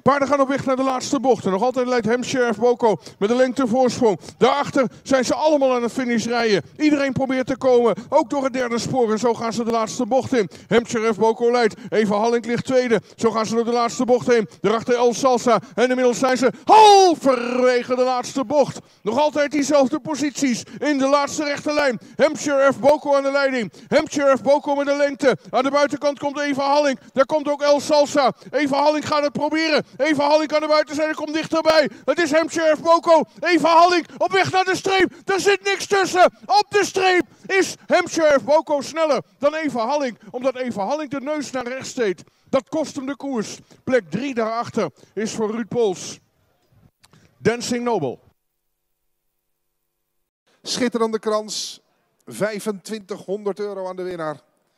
Paarden gaan op weg naar de laatste bocht. En nog altijd leidt Hampshire F. Boko met een lengtevoorsprong. Daarachter zijn ze allemaal aan het finish rijden. Iedereen probeert te komen, ook door het derde spoor. En zo gaan ze de laatste bocht in. Hampshire F. Boko leidt. Eva Hallink ligt tweede. Zo gaan ze door de laatste bocht heen. Daarachter El Salsa. En inmiddels zijn ze halverwege de laatste bocht. Nog altijd diezelfde posities in de laatste rechte lijn. Hampshire F. Boko aan de leiding. Hampshire F. Boko met de lengte. Aan de buitenkant komt Eva Hallink. Daar komt ook El Salsa. Eva Hallink gaat het proberen. Eva Hallink aan de buitenzijde komt dichterbij. Het is Hampshire F. Boko. Eva Hallink op weg naar de streep. Er zit niks tussen. Op de streep is Hampshire F. Boko sneller dan Eva Hallink. Omdat Eva Hallink de neus naar rechts steekt. Dat kost hem de koers. Plek 3 daarachter is voor Ruud Pols. Dancing Noble. Schitterende krans. 2500 euro aan de winnaar.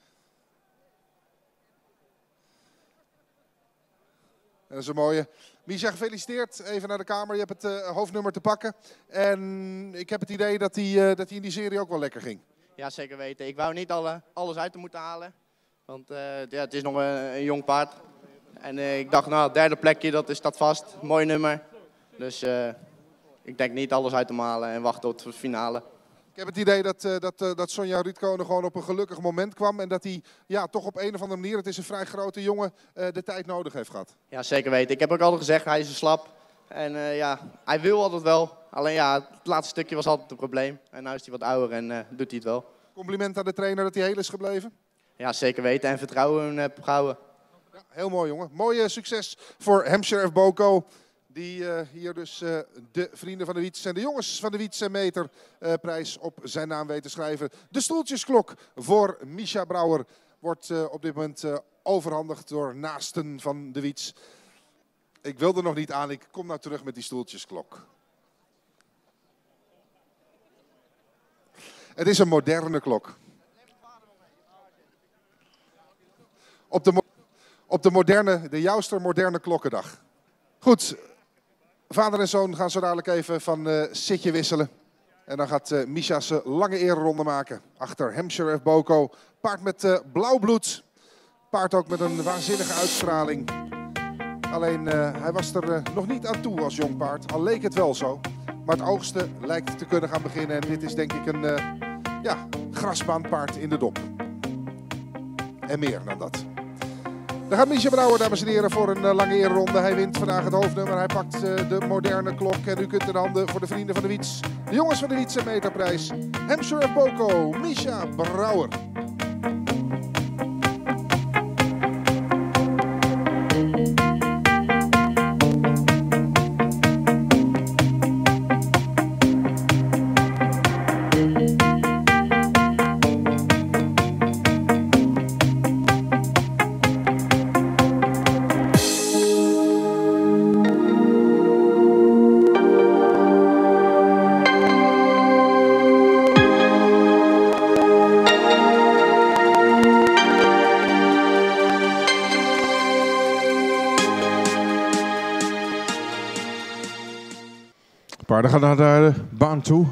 Dat is een mooie. Misha, gefeliciteerd. Even naar de kamer. Je hebt het hoofdnummer te pakken. En ik heb het idee dat hij in die serie ook wel lekker ging. Ja, zeker weten. Ik wou niet alles uit te moeten halen. Want ja, het is nog een jong paard. En ik dacht, nou, het derde plekje, dat staat vast. Mooi nummer. Dus ik denk niet alles uit te halen en wachten tot de finale. Ik heb het idee dat Sonja Rietkonen gewoon op een gelukkig moment kwam. En dat hij ja, toch op een of andere manier, het is een vrij grote jongen, de tijd nodig heeft gehad. Ja, zeker weten. Ik heb ook altijd gezegd, hij is een slap. En ja, hij wil altijd wel. Alleen ja, het laatste stukje was altijd een probleem. En nu is hij wat ouder en doet hij het wel. Compliment aan de trainer dat hij heel is gebleven. Ja, zeker weten. En vertrouwen heb gehouden. Ja, heel mooi, jongen. Mooi succes voor Hampshire F. Boko. Die hier dus de vrienden van de Wiets en de jongens van de Wiets en Meter prijs op zijn naam weten schrijven. De stoeltjesklok voor Misha Brouwer wordt op dit moment overhandigd door naasten van de Wiets. Ik wil er nog niet aan, ik kom nou terug met die stoeltjesklok. Het is een moderne klok. Op de Jouster moderne klokkendag. Goed, vader en zoon gaan zo dadelijk even van zitje wisselen. En dan gaat Misha zijn lange ereronde maken. Achter Hampshire F. Boko. Paard met blauw bloed. Paard ook met een waanzinnige uitstraling. Alleen hij was er nog niet aan toe als jong paard. Al leek het wel zo. Maar het oogsten lijkt te kunnen gaan beginnen. En dit is denk ik een grasbaanpaard in de dop. En meer dan dat. Dan gaat Misha Brouwer, dames en heren, voor een lange ereronde. Hij wint vandaag het hoofdnummer. Hij pakt de moderne klok. En u kunt in de handen voor de vrienden van de Wiets. De jongens van de Wiets en Meterprijs. Hampshire F. Boko, Misha Brouwer. Paarden gaan naar de baan toe.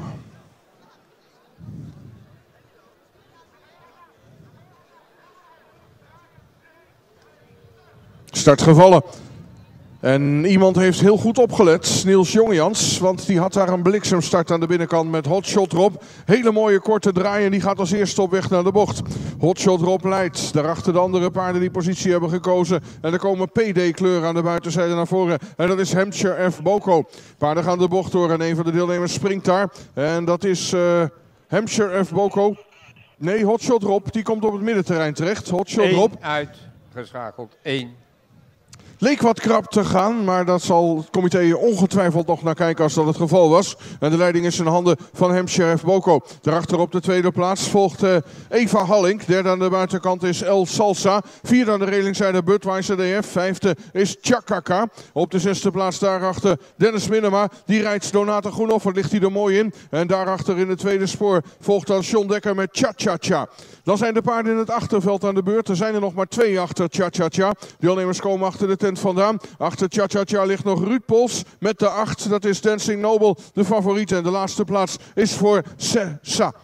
Start gevallen. En iemand heeft heel goed opgelet, Niels Jongjans, want die had daar een bliksemstart aan de binnenkant met Hotshot Rob. Hele mooie korte draai en die gaat als eerste op weg naar de bocht. Hotshot Rob leidt, daarachter de andere paarden die positie hebben gekozen. En er komen PD-kleuren aan de buitenzijde naar voren. En dat is Hampshire F. Boko. Paarden gaan de bocht door en een van de deelnemers springt daar. En dat is Hampshire F. Boko. Nee, Hotshot Rob, die komt op het middenterrein terecht. Hotshot Rob. Uitgeschakeld, 1. Leek wat krap te gaan, maar dat zal het comité ongetwijfeld nog naar kijken als dat het geval was. En de leiding is in handen van Hampshire F. Boko. Daarachter op de tweede plaats volgt Eva Hallink. Derde aan de buitenkant is El Salsa. Vierde aan de relingzijde Budweiser DF. Vijfde is Chakaka. Op de zesde plaats daarachter Dennis Minema. Die rijdt Donata Groenhoff, ligt hij er mooi in. En daarachter in het tweede spoor volgt dan John Dekker met Cha-Cha-Cha. Dan zijn de paarden in het achterveld aan de beurt. Er zijn er nog maar 2 achter Cha-Cha-Cha. Deelnemers komen achter de tent vandaan. Achter Cha-Cha-Cha ligt nog Ruud Pols met de 8. Dat is Dancing Noble, de favoriet. En de laatste plaats is voor Sessa.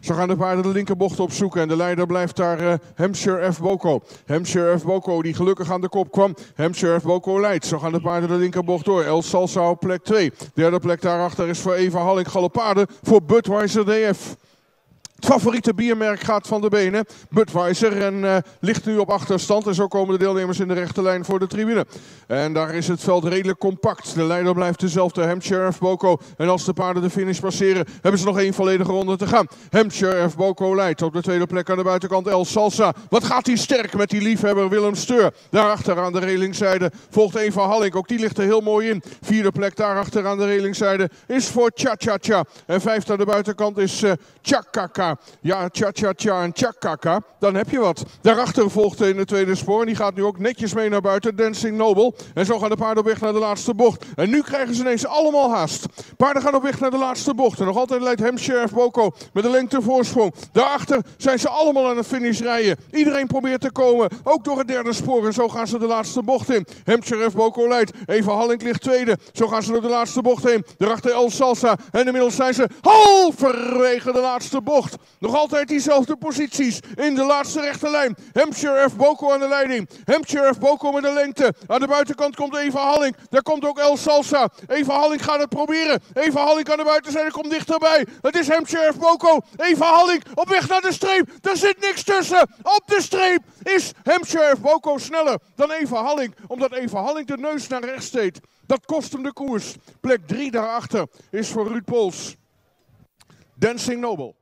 Zo gaan de paarden de linkerbocht opzoeken en de leider blijft daar Hampshire F. Boko. Hampshire F. Boko die gelukkig aan de kop kwam. Hampshire F. Boko leidt. Zo gaan de paarden de linkerbocht door. El Salsa op plek 2. Derde plek daarachter is voor Eva Halling. Galopade voor Budweiser DF. Het favoriete biermerk gaat van de benen. Budweiser en ligt nu op achterstand. En zo komen de deelnemers in de rechte lijn voor de tribune. En daar is het veld redelijk compact. De leider blijft dezelfde, Hampshire F. Boko. En als de paarden de finish passeren, hebben ze nog 1 volledige ronde te gaan. Hampshire F. Boko leidt. Op de tweede plek aan de buitenkant El Salsa. Wat gaat hij sterk met die liefhebber Willem Steur. Daarachter aan de relingzijde volgt Eva Halling. Ook die ligt er heel mooi in. Vierde plek daarachter aan de relingzijde is voor Cha Cha Cha. En vijfde aan de buitenkant is Chakaka. Ja, Cha-Cha-Cha en Chakaka, dan heb je wat. Daarachter volgt in het tweede spoor en die gaat nu ook netjes mee naar buiten, Dancing Noble. En zo gaan de paarden op weg naar de laatste bocht. En nu krijgen ze ineens allemaal haast. Paarden gaan op weg naar de laatste bocht. En nog altijd leidt Hampshire F. Boko met een lengtevoorsprong. Daarachter zijn ze allemaal aan het finish rijden. Iedereen probeert te komen, ook door het derde spoor. En zo gaan ze de laatste bocht in. Hampshire F. Boko leidt. Eva Halling ligt tweede. Zo gaan ze door de laatste bocht heen. Daarachter El Salsa. En inmiddels zijn ze halverwege de laatste bocht. Nog altijd diezelfde posities in de laatste rechte lijn. Hampshire F. Boko aan de leiding. Hampshire F. Boko met de lengte. Aan de buitenkant komt Eva Halling. Daar komt ook El Salsa. Eva Halling gaat het proberen. Eva Halling aan de buitenzijde komt dichterbij. Het is Hampshire F. Boko. Eva Halling op weg naar de streep. Er zit niks tussen. Op de streep is Hampshire F. Boko sneller dan Eva Halling. Omdat Eva Halling de neus naar rechts steekt. Dat kost hem de koers. Plek 3 daarachter is voor Ruud Pols. Dancing Noble.